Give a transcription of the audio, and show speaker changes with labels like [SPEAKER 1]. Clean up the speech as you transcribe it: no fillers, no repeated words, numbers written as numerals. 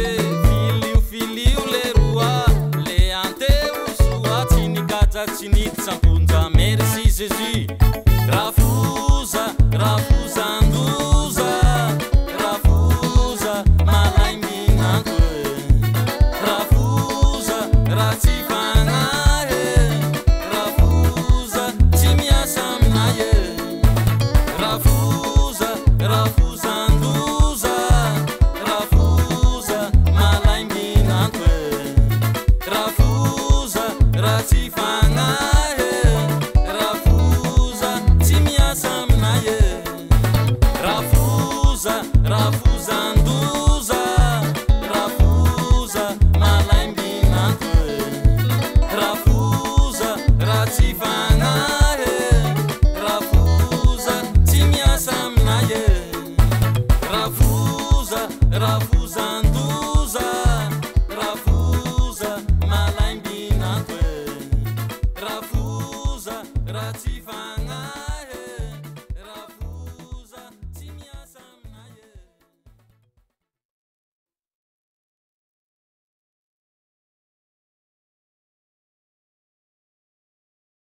[SPEAKER 1] filio le roa le anteo soa tinikaja tsinitsampunja merci Jésus rafuza anduza rafuza malay minanko rafuza ratsifana rafuza timiasa aminaye rafuza anduza rafuza malay minanko rafuza ratsifana rafuza timiasa aminaye rafuza anduza rafuza malay minanko rafuza ratsifana rafuza timiasa aminaye rafuza anduza rafuza malay minanko rafuza ratsifana